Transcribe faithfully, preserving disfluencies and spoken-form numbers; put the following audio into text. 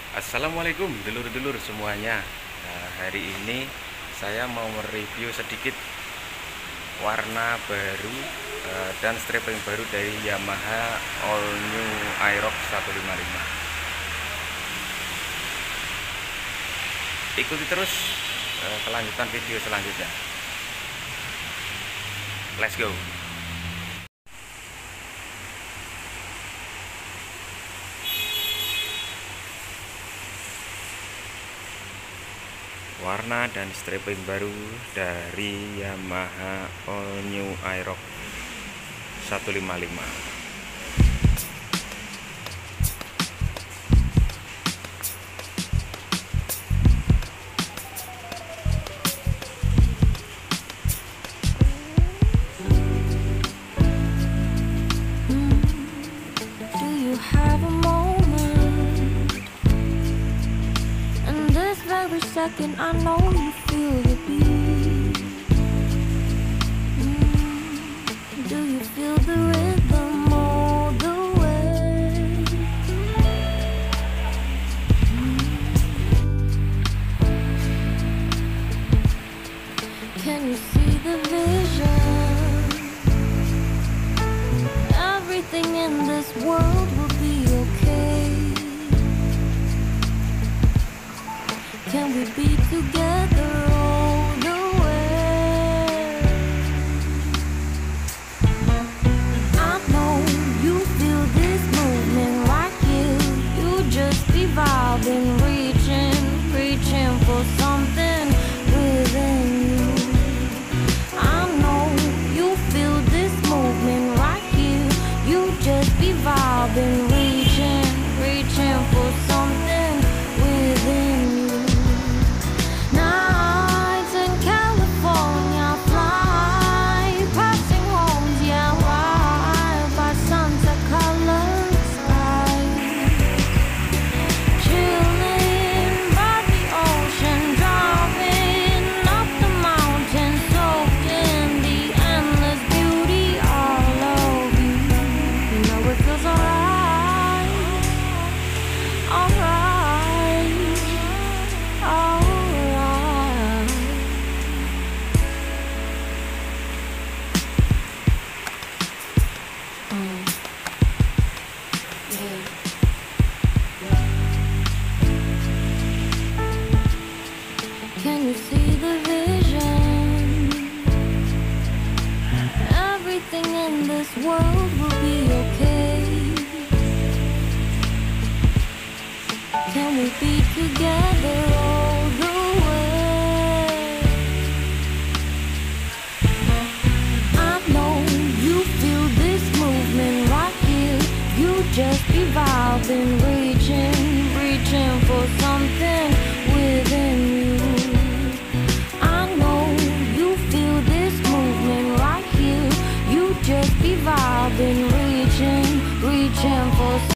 Assalamualaikum dulur-dulur semuanya. Nah, hari ini saya mau mereview sedikit warna baru uh, dan striping baru dari Yamaha All New Aerox seratus lima puluh lima. Ikuti terus uh, kelanjutan video selanjutnya. Let's go. Warna dan striping baru dari Yamaha All New Aerox seratus lima puluh lima. Second, I know you feel the beat. Mm, do you feel the rhythm all the way? Mm. Can you see the vision? Everything in this world will be okay. Can we be together all the way? I know you feel this movement like you. You just be vibing, reaching, reaching for something within you. I know you feel this movement like you. You just be vibing, reaching, reaching for something within you. Can you see the vision? Everything in this world will be okay. Can we be together all the way? I know you feel this movement right here. You just be vibing, reaching, reaching for something within you.